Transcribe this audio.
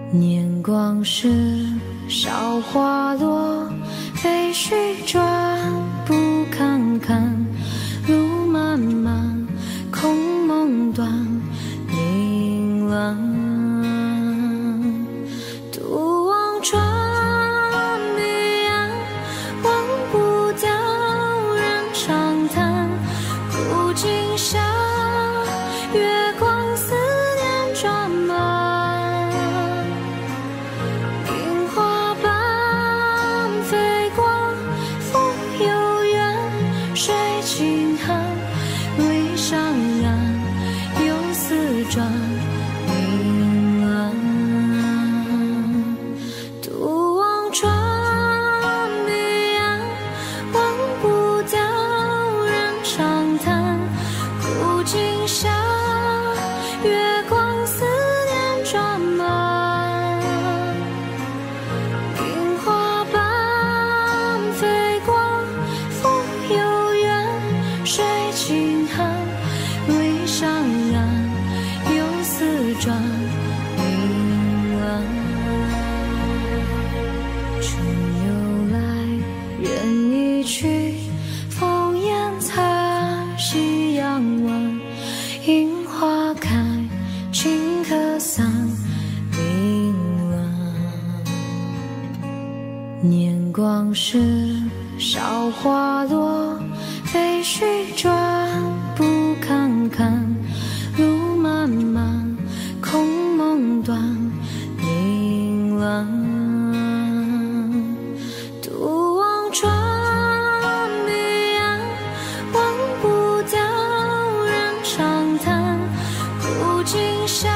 年光逝，韶华落，飞絮转，不堪看。路漫漫，空梦断，凝乱。独望穿彼岸，忘不掉人长叹。古今下，月光思念转满。樱花般飞过，复有缘，水轻寒。微上岸，又似转明暗。独望穿彼岸，忘不掉人长叹。古今下，月光思念转满。樱花般飞过，复有缘，水轻寒。微上岸，又似转明暗。春又来，人已去，烽烟残，夕阳晚。樱花开，情可散，凌乱。年光逝，韶华落，飞絮转，不堪看。路漫漫，空梦断，凝乱。独望穿彼岸，忘不掉人长叹。古今下，